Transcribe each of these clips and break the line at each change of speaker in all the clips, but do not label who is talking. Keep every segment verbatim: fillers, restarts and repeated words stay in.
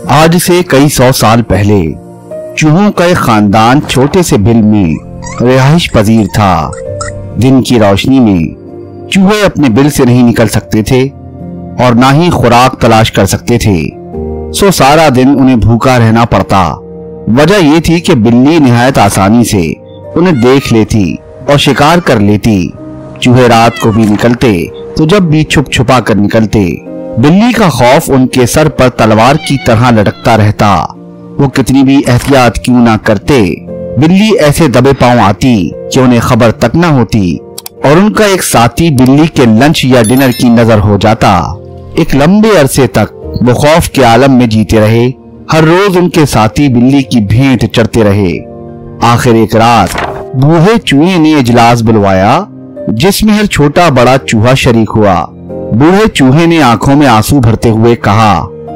آج سے کئی سو سال پہلے چوہوں کا ایک خاندان چھوٹے سے بل میں رہائش پذیر تھا۔ دن کی روشنی میں چوہے اپنے بل سے نہیں نکل سکتے تھے اور نہ ہی خوراک تلاش کر سکتے تھے، سو سارا دن انہیں بھوکا رہنا پڑتا۔ وجہ یہ تھی کہ بلی نہایت آسانی سے انہیں دیکھ لیتی اور شکار کر لیتی۔ چوہے رات کو بھی نکلتے تو جب بھی چھپ چھپا کر نکلتے۔ بلی کا خوف ان کے سر پر تلوار کی طرح لٹکتا رہتا۔ وہ کتنی بھی احتیاط کیوں نہ کرتے، بلی ایسے دبے پاؤں آتی کہ انہیں خبر تک نہ ہوتی اور ان کا ایک ساتھی بلی کے لنچ یا ڈنر کی نظر ہو جاتا۔ ایک لمبے عرصے تک وہ خوف کے عالم میں جیتے رہے۔ ہر روز ان کے ساتھی بلی کی بھینٹ چڑھتے رہے۔ آخر ایک رات بوڑھے چوہے نے اجلاس بلوایا جس میں ہر چھوٹا بڑا چوہا شریک ہوا۔ بوڑھے چوہے نے آنکھوں میں آنسو بھرتے ہوئے کہا،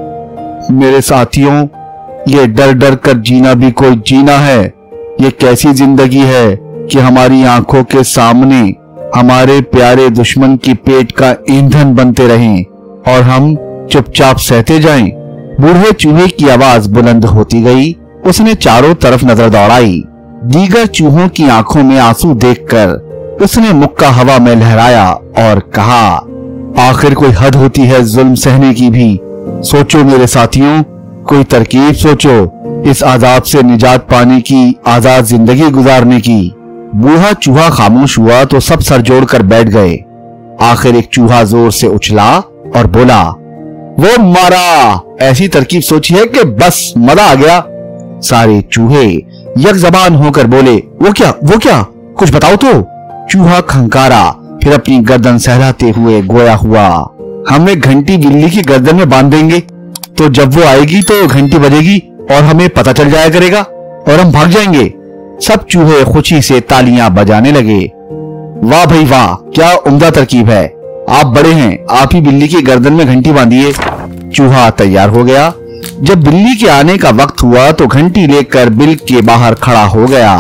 میرے ساتھیوں، یہ ڈر ڈر کر جینا بھی کوئی جینا ہے۔ یہ کیسی زندگی ہے کہ ہماری آنکھوں کے سامنے ہمارے پیارے دشمن کی پیٹ کا ایندھن بنتے رہیں اور ہم چپ چاپ سہتے جائیں۔ بوڑھے چوہے کی آواز بلند ہوتی گئی۔ اس نے چاروں طرف نظر دوڑائی۔ دیگر چوہوں کی آنکھوں میں آنسو دیکھ کر اس نے مکہ ہوا میں لہرایا اور کہا، آخر کوئی حد ہوتی ہے ظلم سہنے کی بھی۔ سوچو میرے ساتھیوں، کوئی ترکیب سوچو اس عذاب سے نجات پانے کی، آزاد زندگی گزارنے کی۔ بوڑھا چوہا خاموش ہوا تو سب سر جوڑ کر بیٹھ گئے۔ آخر ایک چوہا زور سے اچھلا اور بولا، وہ مارا، ایسی ترکیب سوچی ہے کہ بس مزہ آ گیا۔ سارے چوہے یک زبان ہو کر بولے، وہ کیا وہ کیا کچھ بتاؤ تو۔ چوہا کھنکارا، پھر اپنی گردن سہلاتے ہوئے گویا ہوا، ہم ایک گھنٹی بلی کی گردن میں باندھ دیں گے، تو جب وہ آئے گی تو گھنٹی بجے گی اور ہمیں پتہ چل جایا کرے گا اور ہم بھاگ جائیں گے۔ سب چوہے خوشی سے تالیاں بجانے لگے۔ واہ بھائی واہ، کیا عمدہ ترکیب ہے، آپ بڑے ہیں، آپ ہی بلی کی گردن میں گھنٹی باندھیے۔ چوہا تیار ہو گیا۔ جب بلی کے آنے کا وقت ہوا تو گھنٹی لے کر بل کے باہر کھڑا ہو گیا۔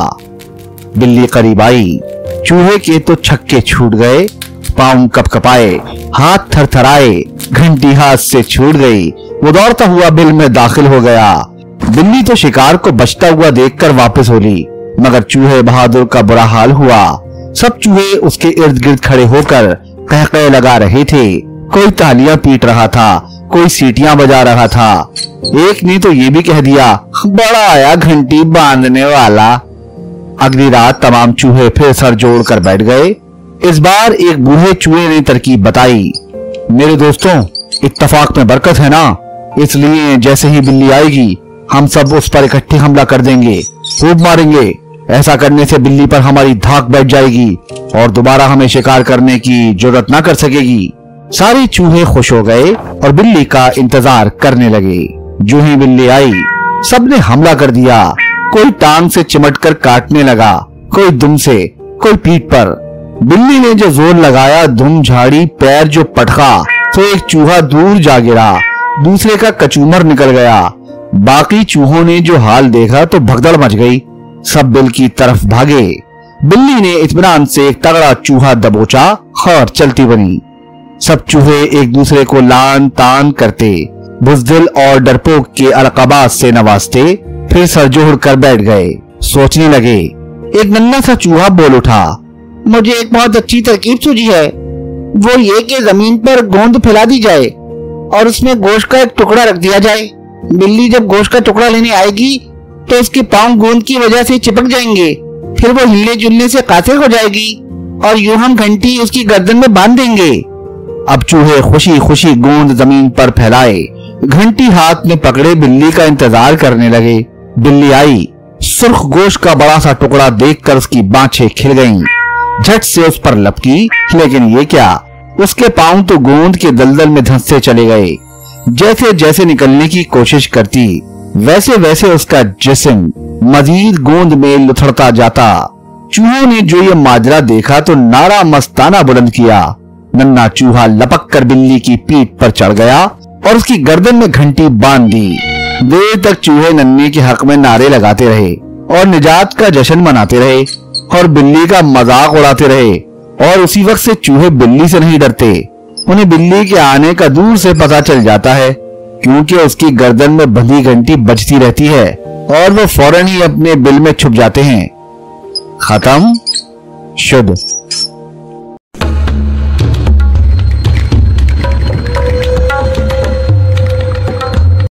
بلی قریب آئی، چوہے کے تو چھکے چھوٹ گئے، پاؤں کپ کپائے، ہاتھ تھر تھرائے، گھنٹی ہاتھ سے چھوٹ گئی۔ وہ دوڑتا ہوا بل میں داخل ہو گیا۔ بلی تو شکار کو بچتا ہوا دیکھ کر واپس ہو لی، مگر چوہے بہادر کا برا حال ہوا۔ سب چوہے اس کے ارد گرد کھڑے ہو کر قہقہے لگا رہے تھے۔ کوئی تالیاں پیٹ رہا تھا، کوئی سیٹیاں بجا رہا تھا۔ ایک نے تو یہ بھی کہہ دیا، بڑا آیا گھنٹی باندھنے والا۔ اگلی رات تمام چوہے پھر سر جوڑ کر بیٹھ گئے۔ اس بار ایک بوڑھے چوہے نے ترکیب بتائی، میرے دوستوں، اتفاق میں برکت ہے نا، اس لیے جیسے ہی بلی آئے گی ہم سب اس پر اکٹھے حملہ کر دیں گے، خوب ماریں گے۔ ایسا کرنے سے بلی پر ہماری دھاک بیٹھ جائے گی اور دوبارہ ہمیں شکار کرنے کی جرات نہ کر سکے گی۔ سارے چوہے خوش ہو گئے اور بلی کا انتظار کرنے لگے۔ جو ہی بلی آئی سب نے حملہ کر دیا۔ کوئی ٹانگ سے چمٹ کر کاٹنے لگا، کوئی دم سے، کوئی پیٹ پر۔ بلی نے جو زور لگایا، دم جھاڑی، پیر جو پٹخا تو ایک چوہا دور جا گرا، دوسرے کا کچومر نکل گیا۔ باقی چوہوں نے جو حال دیکھا تو بھگدڑ مچ گئی، سب بل کی طرف بھاگے۔ بلی نے اطمینان سے ایک تگڑا چوہا دبوچا اور چلتی بنی۔ سب چوہے ایک دوسرے کو لان تان کرتے، بزدل اور ڈرپوک کے القابات سے نوازتے، پھر سر جوڑ کر بیٹھ گئے، سوچنے لگے۔ ایک ننھا سا چوہا بول اٹھا، مجھے ایک بہت اچھی ترکیب سوجی ہے، وہ یہ کہ زمین پر گوند پھیلا دی جائے اور اس میں گوشت کا ایک ٹکڑا رکھ دیا جائے۔ بلی جب گوشت کا ٹکڑا لینے آئے گی تو اس کے پاؤں گوند کی وجہ سے چپک جائیں گے، پھر وہ ہلنے جلنے سے قاصر ہو جائے گی اور یوں ہم گھنٹی اس کی گردن میں باندھ دیں گے۔ اب چوہے خوشی خوشی گوند زمین پر پھیلائے، گھنٹی ہاتھ میں پکڑے بلی کا انتظار کرنے لگے۔ بلی آئی، سرخ گوشت کا بڑا سا ٹکڑا دیکھ کر اس کی بانچیں کھل گئیں، جھٹ سے اس پر لپکی، لیکن یہ کیا، اس کے پاؤں تو گوند کے دلدل میں دھنستے چلے گئے۔ جیسے جیسے نکلنے کی کوشش کرتی ویسے ویسے اس کا جسم مزید گوند میں لتھڑتا جاتا۔ چوہوں نے جو یہ ماجرا دیکھا تو نعرہ مستانہ بلند کیا۔ ننھا چوہا لپک کر بلی کی پیٹ پر چڑھ گیا اور اس کی گردن میں گھنٹی باندھ دی۔ دیر تک چوہے ننھے کے حق میں نعرے لگاتے رہے اور نجات کا جشن مناتے رہے اور بلی کا مذاق اڑاتے رہے، اور اسی وقت سے چوہے بلی سے نہیں ڈرتے۔ انہیں بلی کے آنے کا دور سے پتہ چل جاتا ہے۔ क्योंकि उसकी गर्दन में बंधी घंटी बजती रहती है और वो फौरन ही अपने बिल में छुप जाते हैं। खत्म। शुद्ध।